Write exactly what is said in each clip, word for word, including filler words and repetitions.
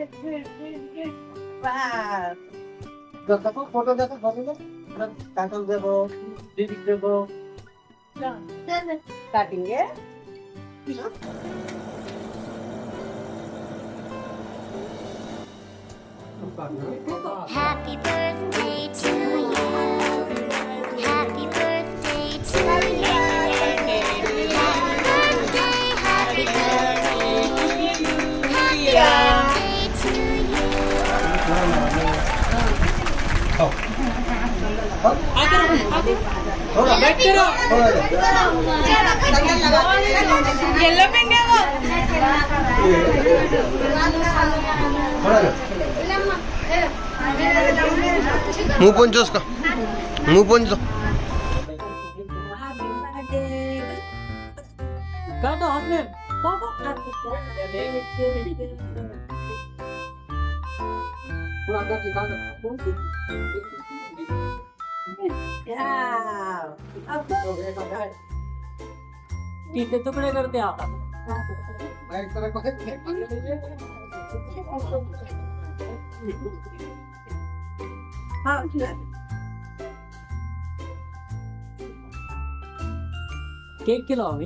देखो फोटो देखो फोटो देखो काटल देखो दीदी देखो काटेंगे Happy birthday to you. Happy birthday to you. Happy birthday, happy birthday. Happy birthday to you. थोड़ा बैठ करो येलो पेन है वो मुंह पोंछो उसका मुंह पोंछो कर दो हाथ में पूरा अंदर निकाल दो कितने टुकड़े करते आप एक तरह को हाँ केक खिलाओ अभी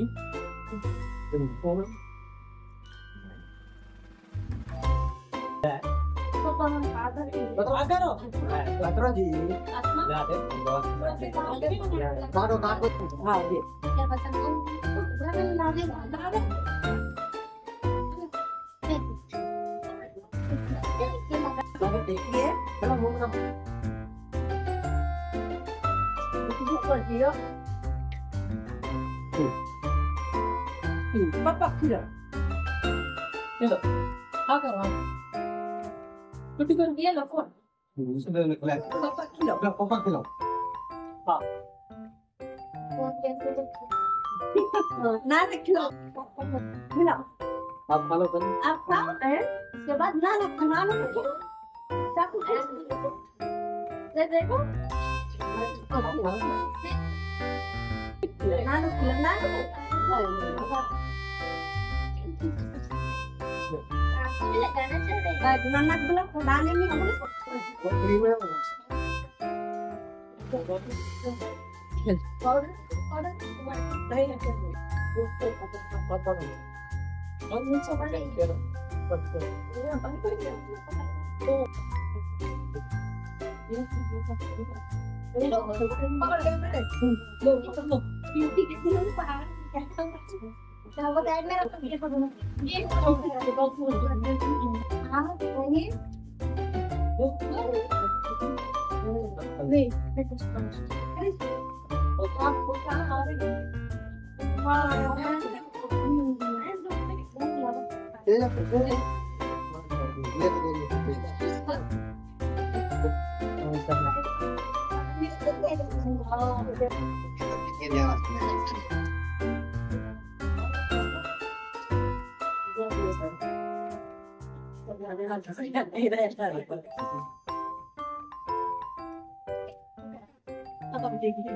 बता करो बता जी काटो काटो हाँ ये देखिए चलो मुंह में ऊपर दियो पापा खिला ये लो हाँ करो कुटी कर ये लो फोन सुंदर निकला पापा खिलाओ पापा खिलाओ हाँ ना खिलाओ खिलाओ आप फॉलो करो आप खाओ उसके बाद ना ना खाना लो चाकू दे देखो ना लो खिलाना नाना बोला डाले में क्रीम है पाउडर पाउडर नहीं है और नीचे पड़े करो अब हम देखेंगे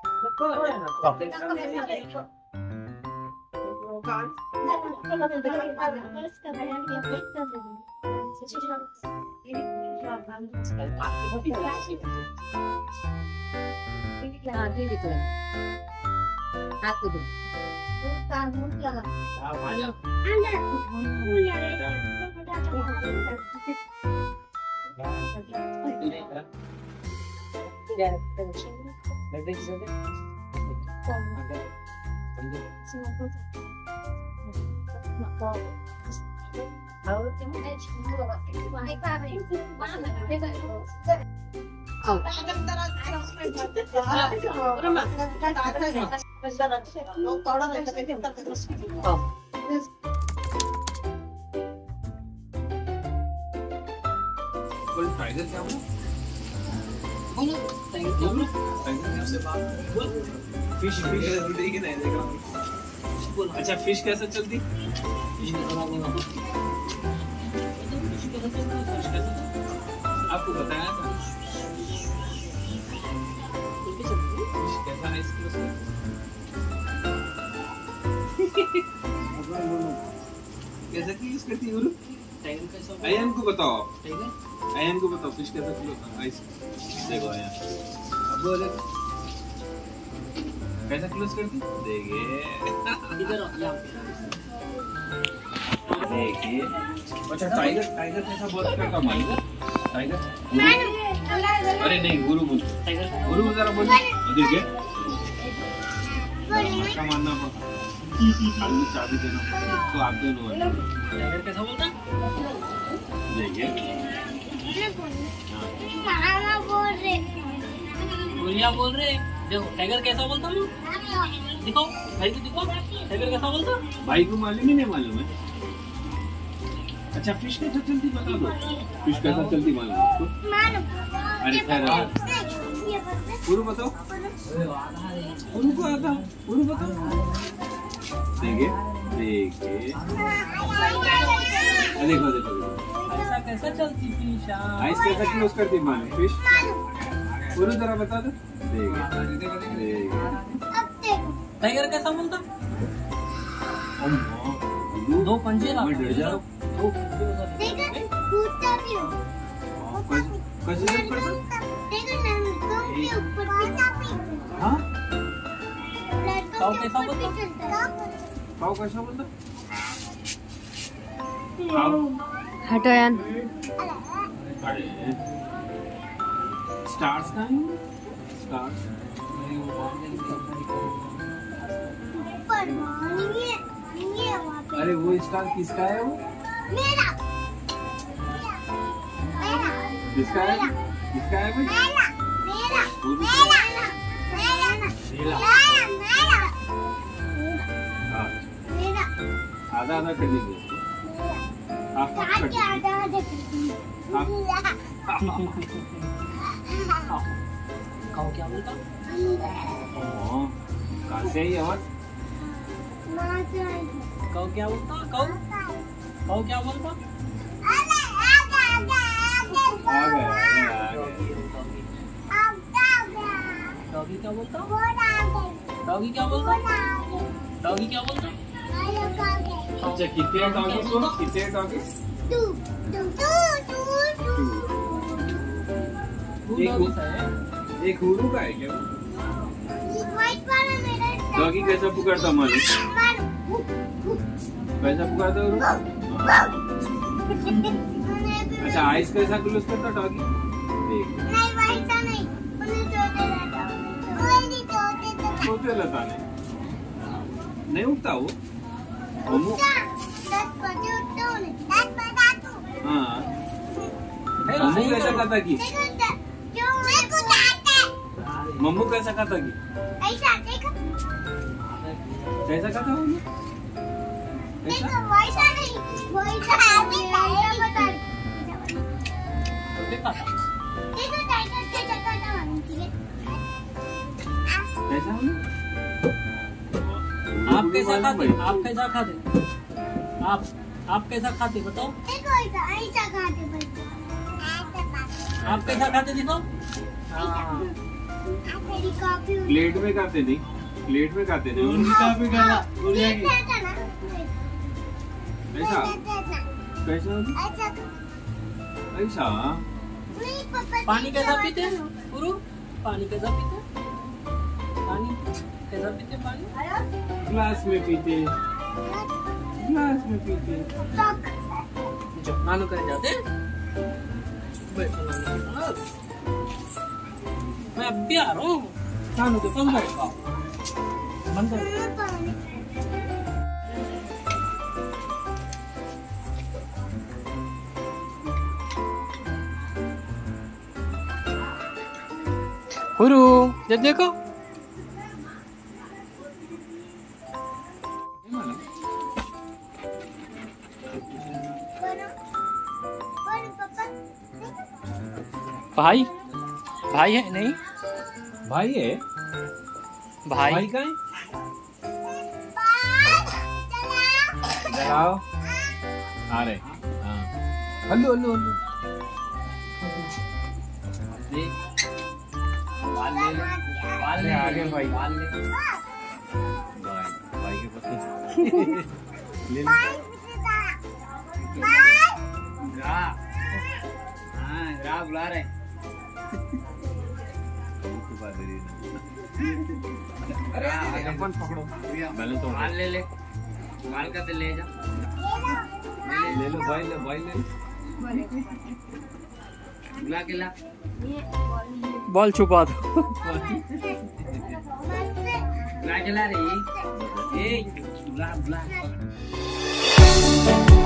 टाइगर क्या हुआ? फिश फिश देखिए नहीं देखा। अच्छा फिश कैसे चलती? आपको बताया था फिश कैसा है इसको कैसे की यूज करती है? टाइगर कैसा बोलता? अयन को बताओ, टाइगर अयन को बताओ फिश कैसा किलो था? आइस देखो अयन, अब बोले कैसा क्लोज करती? देखिए इधर आओ, यहाँ पे। देखिए। अच्छा टाइगर टाइगर कैसा बहुत करता मालूम है? टाइगर गुरु? अरे नहीं गुरु बोल, टाइगर गुरु जरा बोल। देखिए अच्छा मानना पड़ता, आलू चाबी देना पड़ता, तो आप दोनों हैं। टाइगर कैसा बोलता? देखिए मामा बोल रहे गोलियां बोल रहे। देखो टाइगर कैसा बोलता हूँ, दिखाओ भाई को दिखाओ, टाइगर कैसा बोलता? भाई को मालूम ही नहीं मालूम है। अच्छा फिश कैसा चलती बता दो, फिश कैसा चलती मालूम है आपको? मानो अरे खैर गुरु बताओ, गुरु को आता, गुरु बताओ। देखिए देखिए देखो देखो ऐसा कैसा चलती फिश? आइस कैसा क्लोज करती मालूम फिश? गुरु जरा बता दो। देखिए देखिए अब देखो टाइगर कैसा बोलता? अम्मा, दो पंजे ला, मैं डर जा रहा हूँ। दो पंजे लगा। देखो कूदता भी हो कैसे कैसे जंप करता? देखो लड़कों के ऊपर कैसा भी हाँ लड़कों पाव के कैसा ऊपर भी बोलता? चलता है पाव कैसा बोलता? पाव हटो यार। अरे स्टार्स कहाँ हैं? स्टार्स ऊपर नहीं है नहीं है वहाँ पे अरे वो स्टार किसका है? वो मेरा मेरा किसका है? किसका है भाई? मेरा मेरा वो भी मेरा मेरा नीला। मेरा हाँ मेरा आधा आधा कर देंगे उसको, हाफ हाफ कर आधा देंगे। आधा आधा खाओ क्या बोलता? ओह, कहाँ से आई आवाज? खाओ क्या बोलता? खाओ खाओ क्या बोलता? आ गए आ गए आ गए। डॉगी क्या बोलता? डॉगी क्या बोलता? डॉगी क्या बोलता? अच्छा कितने डॉगी को? कितने डॉगी? दो एक डॉगी है। एक गुरु का है क्या? डॉगी कैसा पुकारता मालूम? कैसा पुकारता गुरु? अच्छा आइस कैसा क्लोज करता डॉगी? देख सोते रहता नहीं, नहीं उठता वो मम्मू। हाँ मम्मू कैसा खाता की? मम्मू कैसा खाता की? कैसा खाता मम्मू? कैसा? देखा था? कैसा मम्मू? आप कैसा खाते? आप कैसा खाते? आप आप कैसा खाते बताओ? आप कैसा खाते दिखाओ? प्लेट में खाते नहीं, प्लेट में खाते नहीं। कैसा कैसा ऐसा? पानी कैसा पीते? गुरु पानी कैसा पीते? पानी कैसा पीते? पानी ग्लास में पीते, ग्लास में पीते। जो नानू करे जाते बैठो नानू के पास। मैं अब भी आ रहा हूँ नानू के पास बैठा बंद करो। गुरु जब देखो भाई भाई है नहीं भाई है? भाई, भाई का है? जलाओ आ रहे। हाँ हल्लू हल्लू हल्लू दे बाल ले ले बाल ले आगे भाई बाल ले भाई भाई के पत्ते ले ले। हाँ राह बुला रहे अरे अपन पकड़ो बैलेंस तो माल ले ले माल का तो ले जा ले लो भाई ले भाई ले बुला के ला बॉल छुपा दो बुला के ला रे ए बुला बुला